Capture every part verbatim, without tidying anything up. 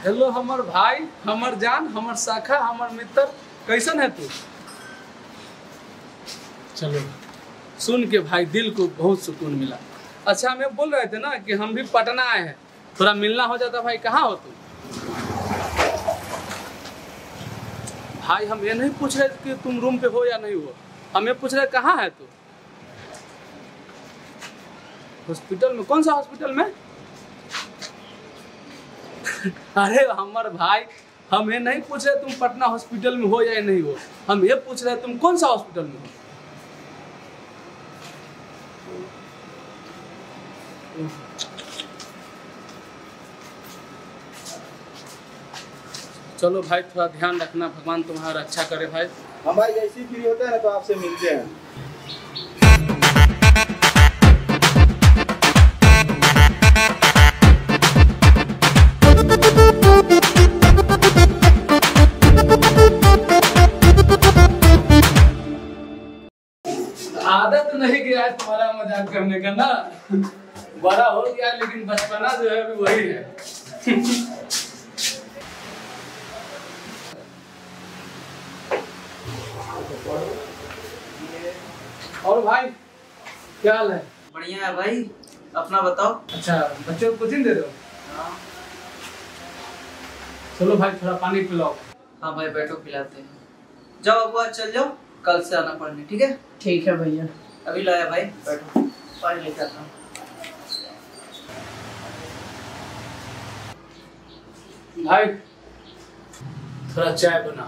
Hello हमर भाई, हमर जान, हमर शाखा, हमर मित्र, कैसन है तू? चलो सुन के भाई दिल को बहुत सुकून मिला। अच्छा हमें बोल रहे थे ना कि हम भी पटना आए हैं, थोड़ा मिलना हो जाता। भाई कहाँ हो तुम? भाई हम ये नहीं पूछ रहे कि तुम रूम पे हो या नहीं हो, हम ये पूछ रहे कहाँ है तू? हॉस्पिटल में? कौन सा हॉस्पिटल में? अरे हमारे भाई हम ये नहीं पूछ रहे तुम पटना हॉस्पिटल में हो या नहीं हो, हम ये पूछ रहे तुम कौन सा हॉस्पिटल में हो। चलो भाई थोड़ा ध्यान रखना, भगवान तुम्हारा अच्छा करे भाई। हम भाई जैसे ही फ्री होता है ना तो आपसे मिलते हैं। आदत नहीं गया है तुम्हारा मजाक करने का ना, बड़ा हो गया लेकिन बचपना जो है अभी वही है। और भाई क्या हाल है? बढ़िया है भाई, अपना बताओ। अच्छा बच्चों को कोचिंग दे दो। चलो भाई थोड़ा पानी पिलाओ। हाँ भाई बैठो पिलाते हैं। जाओ अब आज चल जाओ, कल से आना पढ़ने, ठीक है? ठीक है भैया। अभी लाया भाई, बैठो पानी लेके आता हूँ। भाई थोड़ा चाय बना।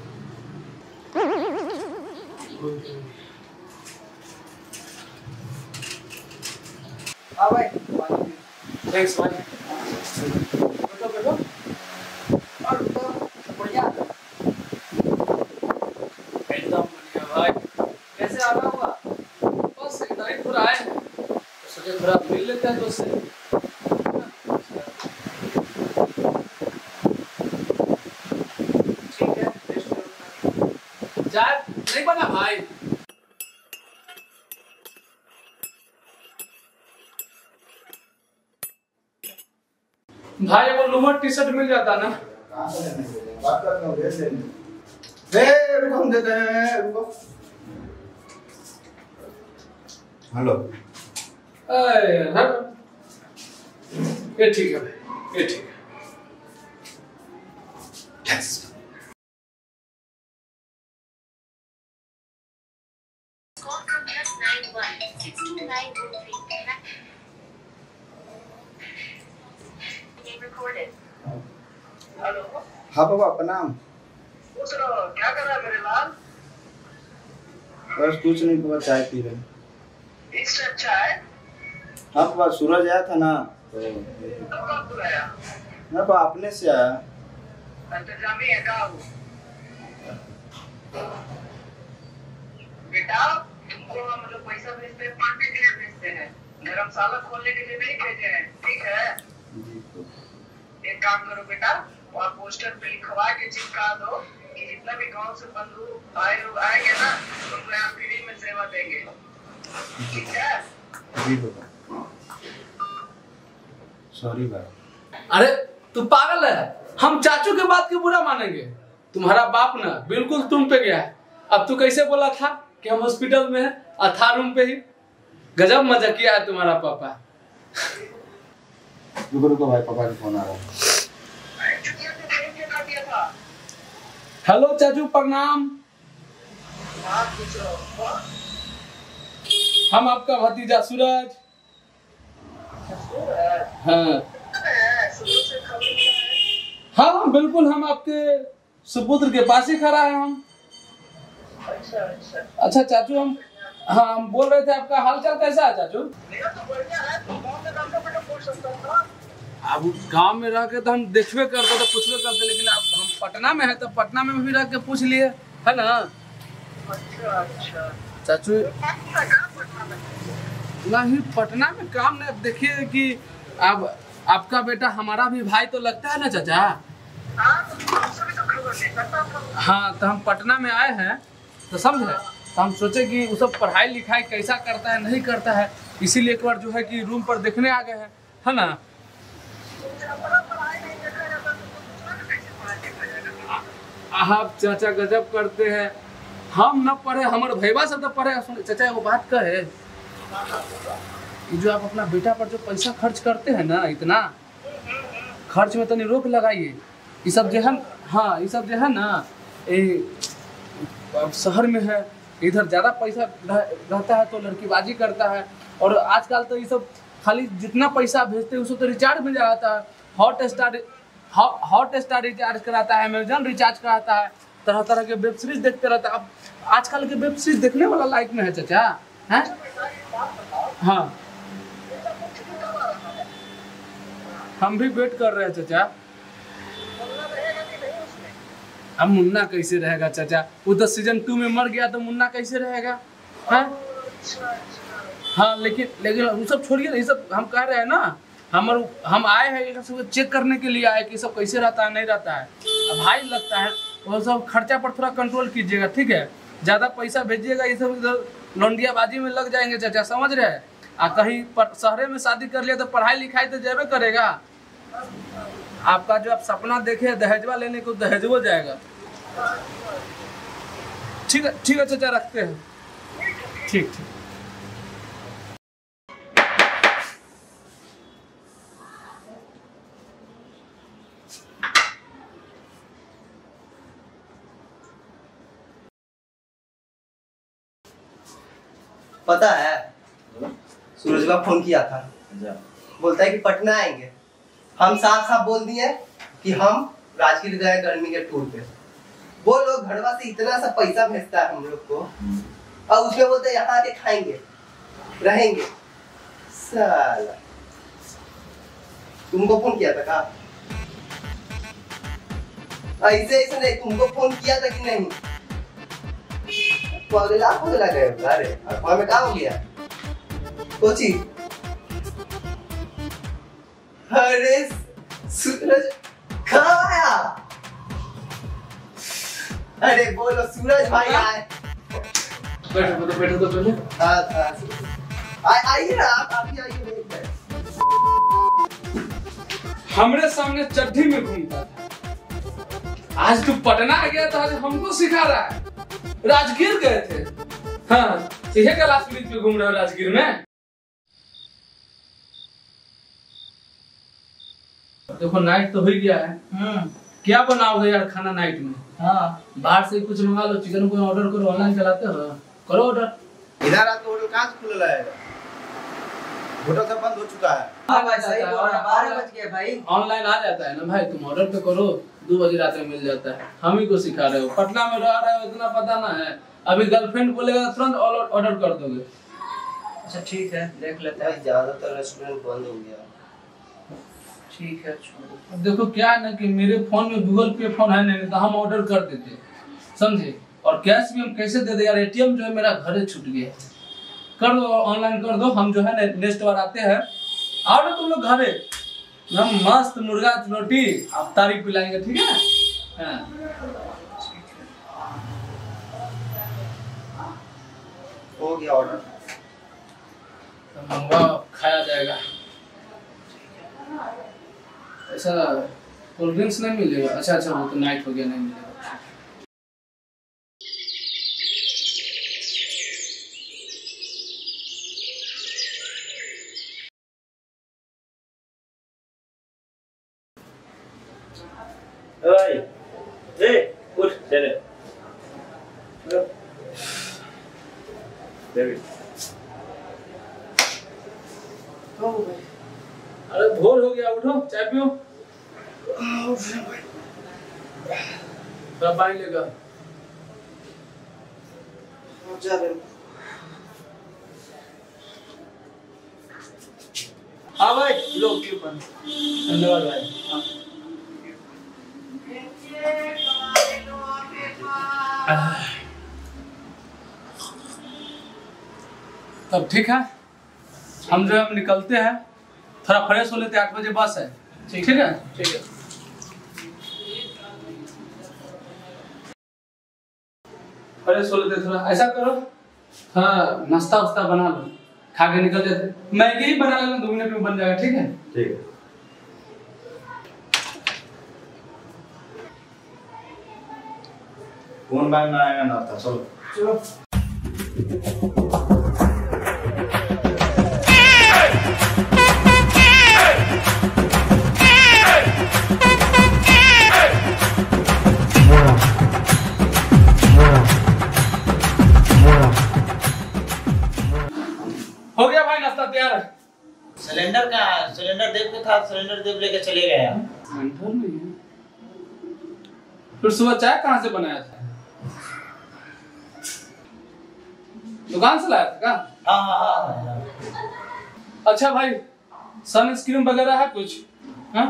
हाँ भाई थैंक्स भाई। बैठो बैठो। और तो बढ़िया एकदम बढ़िया भाई। कैसे आना हुआ? बस इतना ही थोड़ा आए हैं तो सोचे थोड़ा मिल लेते हैं दोस्त से। ठीक है, रेस्ट करो। चाय नहीं बना भाई? भाई वो लोअर टी शर्ट मिल जाता ना? बात करते हो भेज देंगे। ए रुको हम देते हैं, रुको। हेलो। अरे यार ये ठीक है भाई, ये ठीक है। Call from plus nine one six two nine two three. Being recorded. Hello, हाँ बाबा प्रणाम। पूछ लो क्या कर रहा है मेरे लाल? बस कुछ नहीं बाबा, चाय पी रहे हैं। इस अच्छा है। हाँ बाबा सूरज आया था ना तो कब बुलाया? ना बाबा अपने से आया। इंतजामी है का वो? बेटा तुमको मतलब पैसा भेजते हैं, पढ़ने के लिए भेजते हैं, धर्मशाला खोलने के लिए नहीं भेजे हैं, ठीक है? जी तो एक काम करो बेटा, वहाँ पोस्टर पे लिखवा के चिपका दो कि जितना भी गांव से बंधु आए लोग आएंगे ना उनको यहाँ फ्री में सेवा देंगे, ठीक है? जी बाबा, सॉरी भाई। अरे तू पागल है? हम चाचू के बात क्यों बुरा मानेंगे? तुम्हारा बाप ना बिल्कुल तुम पे गया है। अब तू कैसे बोला था कि हम हॉस्पिटल में हैं, अथा रूम पे ही? गजब मजा किया है तुम्हारा पापा। रुको रुको भाई, पापा का फोन आ रहा है। हेलो चाचू प्रणाम। हम आपका भतीजा सूरज। हाँ हाँ बिल्कुल, हम आपके सुपुत्र के पास ही खड़ा है हम। अच्छा अच्छा अच्छा चाचू हम हाँ हम बोल रहे थे आपका हालचाल कैसा है चाचू? मेरा तो बढ़िया है, तुम गाँव में काम बेटा पूछ सकता था। अब गांव में रह के तो हम देखबे करते तो पूछबे करते, लेकिन अब हम पटना में है तो पटना में भी रह के पूछ लिए, है ना? अच्छा अच्छा चाचू नहीं पटना में काम नहीं। अब देखिए कि अब आपका बेटा हमारा भी भाई तो लगता है ना चाचा? हाँ तो हम पटना में आए हैं तो समझे, तो हम सोचे कि वो सब पढ़ाई लिखाई कैसा करता है नहीं करता है, इसीलिए एक बार जो है कि रूम पर देखने आ गए हैं, है ना? आप चाचा गजब करते हैं। हम न पढ़े, हमारे भैया सब तो पढ़े। सुन चाचा एगो बात कहे, जो आप अपना बेटा पर जो पैसा खर्च करते हैं ना, इतना खर्च में तनी रोक लगाइए। ये सब जो है, हाँ ये सब जो है ना, ये शहर में है, इधर ज़्यादा पैसा रहता है तो लड़कीबाजी करता है। और आजकल तो ये सब खाली जितना पैसा भेजते हैं उसको तो रिचार्ज मिल जाता है। Hotstar Hotstar recharge कराता है, अमेजन रिचार्ज कराता है, तरह तरह के वेब सीरीज देखते रहता है। अब आजकल के वेब सीरीज देखने वाला लाइक में है चाचा, हैं? हाँ हम भी वेट कर रहे हैं चाचा। अब मुन्ना कैसे रहेगा चाचा? वो तो सीजन टू में मर गया तो मुन्ना कैसे रहेगा? हाँ हाँ लेकिन लेकिन वो सब छोड़िए ना, ये सब हम कह रहे हैं ना, हम हम आए हैं ये सब चेक करने के लिए आए कि सब कैसे रहता है नहीं रहता है। अब भाई लगता है वो सब खर्चा पर थोड़ा कंट्रोल कीजिएगा, ठीक है? ज़्यादा पैसा भेजिएगा ये सब इधर लौंडियाबाजी में लग जाएंगे चाचा, समझ रहे हैं? आ कहीं शहरे में शादी कर लिया तो पढ़ाई लिखाई तो जेबे करेगा। आपका जो आप सपना देखे दहेजवा लेने को, दहेजवा जाएगा। ठीक है ठीक है चाचा, रखते हैं। ठीक ठीक। पता है सूरज का फोन किया था, बोलता है कि पटना आएंगे। हम साफ साफ बोल दिए कि हम राजगीर गए गर्मी के टूर पे। वो लोग घरवा से इतना सा पैसा भेजता है हम लोग को, और उसमें बोलते यहाँ आके खाएंगे रहेंगे। साला तुमको फोन किया था का? ऐसे ऐसे नहीं, तुमको फोन किया था कि नहीं? पगला पगला गए अरे और में क्या हो गया? कोची अरे सूरज कहाँ आया? अरे बोलो सूरज भाई आए। बैठो तो बैठो तो पहले। हाँ हाँ आइए ना आप, आप ही आइए। हमरे सामने चड्ढी में घूमता था, आज तू पटना आ गया तो आज हमको सिखा रहा है। राजगीर गए थे, हाँ यही क्लास ब्रिज पे घूम रहे हो राजगीर में। देखो नाइट तो हो ही गया है। हम्म क्या बनाओगे यार खाना नाइट में? हाँ बाहर से कुछ मंगा लो, चिकन को ऑर्डर करो, ऑनलाइन चलाते हो, करो ऑर्डर। इधर रात को होटल कहाँ से खुला है? होटल सब बंद हो चुका है। हाँ भाई सही बोल रहा है, बारह बज गए भाई। ऑनलाइन आ जाता है ना भाई, तुम ऑर्डर पे करो, दो बजे रात में मिल जाता है। हम ही को सिखा रहे हो, पटना में रह रहे हो इतना पता ना है। अभी गर्लफ्रेंड बोलेगा तुरंत ऑर्डर कर दोगे। अच्छा ठीक है देख लेते हैं। ज्यादातर रेस्टोरेंट बंद हो गया। ठीक है छोड़ो। देखो क्या है ना कि मेरे फोन में गूगल पे फोन है नहीं तो हम ऑर्डर कर देते, समझे? और कैश भी हम कैसे दे दे यार? एटीएम जो है मेरा घर छूट गया। कर दो ऑनलाइन कर दो, हम जो है ना नेक्स्ट बार आते हैं। आओ ना तुम लोग घरे, हम मस्त मुर्गा रोटी आप तारीफ पिलाएंगे, ठीक है? हाँ हो गया ऑर्डर, तो मंगवा खाया जाएगा। ऐसा कोल्ड ड्रिंक्स नहीं मिलेगा? अच्छा अच्छा वो तो नाइट हो गया, नहीं मिलेगा। ओए ए उठ चले डेविड। अरे भोर हो गया, उठो चाय पियो। थोड़ा पानी लेगा। हाँ भाई लो क्यों पानी। धन्यवाद भाई। हाँ। तब ठीक है, हम जो हम निकलते हैं, थोड़ा फ्रेश हो लेते हैं। आठ बजे बस है, ठीक है? ठीक है। फ्रेश हो लेते, थोड़ा ऐसा करो, हाँ नाश्ता वास्ता बना लो, खा के निकल जाते। मैगी ही बना लेना, दो मिनट में बन जाएगा, ठीक है? ठीक है। फोन बैंक में आएगा ना था। चलो चलो हो गया भाई, नाश्ता तैयार है। सिलेंडर का सिलेंडर देव के था, सिलेंडर देव लेके चले गए आप। सिलेंडर नहीं है। फिर सुबह चाय कहाँ से बनाया था? दुकान से लाया था क्या? हाँ हाँ हाँ। अच्छा भाई, सनस्क्रीन वगैरह है कुछ? हाँ?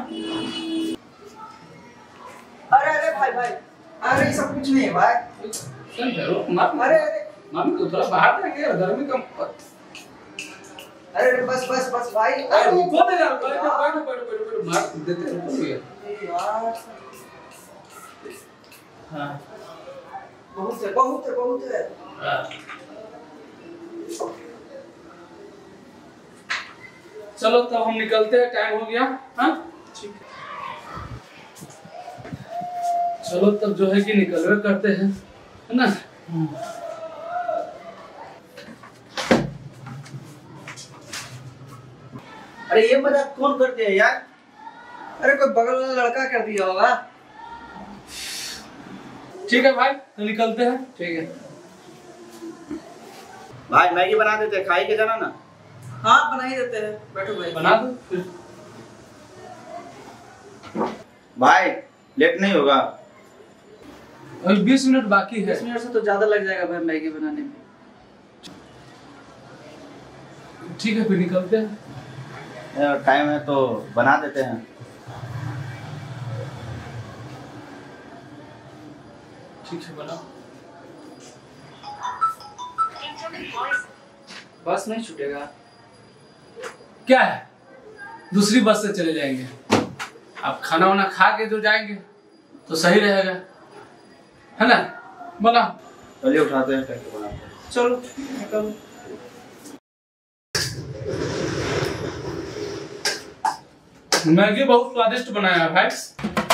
अरे अरे भाई भाई, अरे सब कुछ नहीं है भाई। चल जरूर मार। अरे अरे मामी को थोड़ा बाहर जाएंगे, गर्मी कम। अरे बस बस बस भाई। अरे रुको ना यार, बैठो बैठो बैठो बैठो बैठो, मार देते हैं रुको यार। हाँ बहुत है बहुत है बहुत है। चलो तब हम निकलते हैं, टाइम हो गया। हाँ ठीक है, चलो तब जो है कि निकलवे करते हैं, है ना? अरे ये मजाक कौन करते हैं यार? अरे कोई बगल वाला लड़का कर दिया होगा। ठीक है भाई, तो निकलते हैं। ठीक है भाई मैगी बना देते, खाई के जाना ना। हाँ बना ही देते हैं, बैठो भाई। बना दो फिर। भाई लेट नहीं होगा? अभी बीस मिनट बाकी है। दस मिनट से तो ज्यादा लग जाएगा भाई मैगी बनाने में। ठीक है फिर निकलते हैं। टाइम है तो बना देते हैं। ठीक है बनाओ। Incoming voice. बस नहीं छूटेगा। क्या है, दूसरी बस से चले जाएंगे। अब खाना वाना खा के जो जाएंगे तो सही रहेगा, है ना? बनाओ। चलिए उठाते हैं, टैक्सी बनाते हैं। चलो निकलो। मैगी बहुत स्वादिष्ट बनाया है भाई।